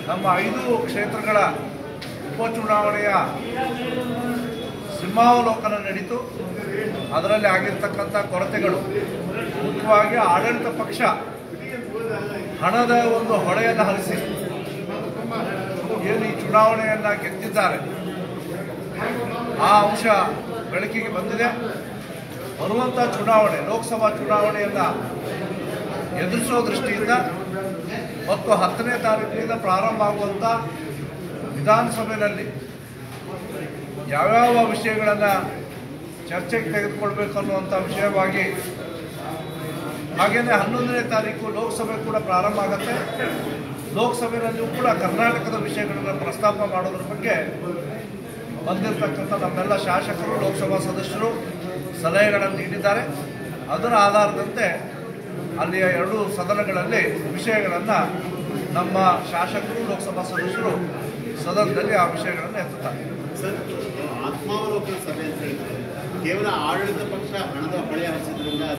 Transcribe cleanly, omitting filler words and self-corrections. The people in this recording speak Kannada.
ನಮ್ಮ 5 ಕ್ಷೇತ್ರಗಳ ಉಪಚುನಾವಣೆಯ ಸಿಂಹಾವಲೋಕನ ನಡೀತು. ಅದರಲ್ಲಿ ಆಗಿರ್ತಕ್ಕಂಥ ಕೊರತೆಗಳು ಮುಖ್ಯವಾಗಿ ಆಡಳಿತ ಪಕ್ಷ ಹಣದ ಒಂದು ಹೊಳೆಯನ್ನು ಹರಿಸಿ ಏನು ಈ ಚುನಾವಣೆಯನ್ನು ಗೆದ್ದಿದ್ದಾರೆ ಆ ಅಂಶ ಬೆಳಕಿಗೆ ಬಂದಿದೆ. ಬರುವಂಥ ಚುನಾವಣೆ ಲೋಕಸಭಾ ಚುನಾವಣೆಯನ್ನು ಎದುರಿಸೋ ದೃಷ್ಟಿಯಿಂದ ಮತ್ತು 10ನೇ ತಾರೀಕಿನಿಂದ ಪ್ರಾರಂಭ ಆಗುವಂಥ ವಿಧಾನಸಭೆಯಲ್ಲಿ ಯಾವ್ಯಾವ ವಿಷಯಗಳನ್ನು ಚರ್ಚೆಗೆ ತೆಗೆದುಕೊಳ್ಬೇಕು ಅನ್ನುವಂಥ ವಿಷಯವಾಗಿ ಹಾಗೆಯೇ 11ನೇ ತಾರೀಕು ಲೋಕಸಭೆ ಕೂಡ ಪ್ರಾರಂಭ ಆಗುತ್ತೆ. ಲೋಕಸಭೆಯಲ್ಲಿಯೂ ಕೂಡ ಕರ್ನಾಟಕದ ವಿಷಯಗಳನ್ನು ಪ್ರಸ್ತಾಪ ಮಾಡೋದ್ರ ಬಗ್ಗೆ ಬಂದಿರತಕ್ಕಂಥ ನಮ್ಮೆಲ್ಲ ಶಾಸಕರು ಲೋಕಸಭಾ ಸದಸ್ಯರು ಸಲಹೆಗಳನ್ನು ನೀಡಿದ್ದಾರೆ. ಅದರ ಆಧಾರದಂತೆ ಅಲ್ಲಿಯ 2 ಸದನಗಳಲ್ಲಿ ವಿಷಯಗಳನ್ನು ನಮ್ಮ ಶಾಸಕರು ಲೋಕಸಭಾ ಸದಸ್ಯರು ಸದನದಲ್ಲಿ ಆ ವಿಷಯಗಳನ್ನು ಎತ್ತುತ್ತಾರೆ. ಸರ್, ಆತ್ಮಾವಲೋಕನ ಸಭೆ ಅಂತ ಹೇಳಿದ್ರೆ ಕೇವಲ ಆಡಳಿತ ಪಕ್ಷ ಹಣದ ಹೊಳೆ ಹರಿಸಿದ್ರಿಂದ